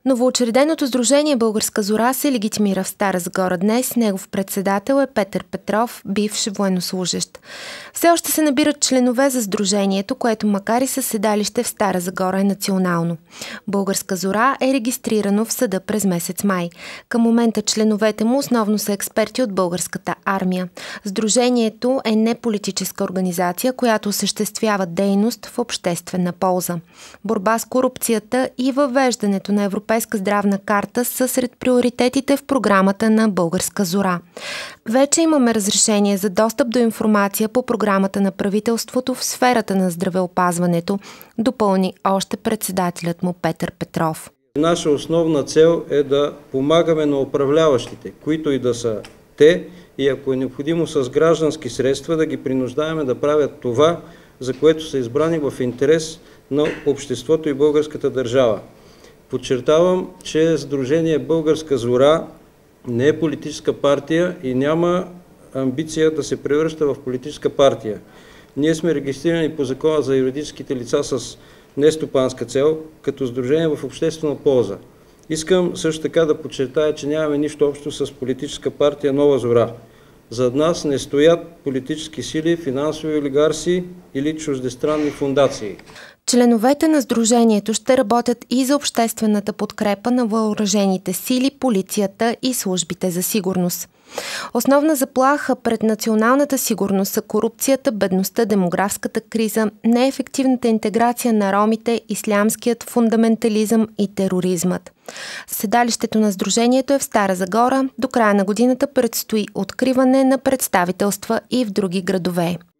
Новоучреденото сдружение „Българска зора“ се легитимира в Стара Загора днес. Негов председател е Петър Петров, бивш военнослужещ. Все още се набират членове за сдружението, което макар и със седалище в Стара Загора е национално. „Българска зора“ е регистрирано в съда през месец май. Към момента членовете му основно са експерти от българската армия. Сдружението е неполитическа организация, която осъществява дейност в обществена полза. Борба с корупцията и въвеждането на европейска здравна карта са сред приоритетите в програмата на „Българска зора“. Вече имаме разрешение за достъп до информация по програмата на правителството в сферата на здравеопазването, допълни още председателят му Петър Петров. Наша основна цел е да помагаме на управляващите, които и да са те, и ако е необходимо с граждански средства да ги принуждаваме да правят това, за което са избрани в интерес на обществото и българската държава. Подчертавам, че Сдружение „Българска зора“ не е политическа партия и няма амбиция да се превръща в политическа партия. Ние сме регистрирани по Закона за юридическите лица с нестопанска цел, като сдружение в обществена полза. Искам също така да подчертая, че нямаме нищо общо с политическа партия „Нова зора“. Зад нас не стоят политически сили, финансови олигарси или чуждестранни фондации. Членовете на сдружението ще работят и за обществената подкрепа на въоръжените сили, полицията и службите за сигурност. Основна заплаха пред националната сигурност са корупцията, бедността, демографската криза, неефективната интеграция на ромите, ислямският фундаментализъм и тероризмът. Седалището на сдружението е в Стара Загора. До края на годината предстои откриване на представителства и в други градове.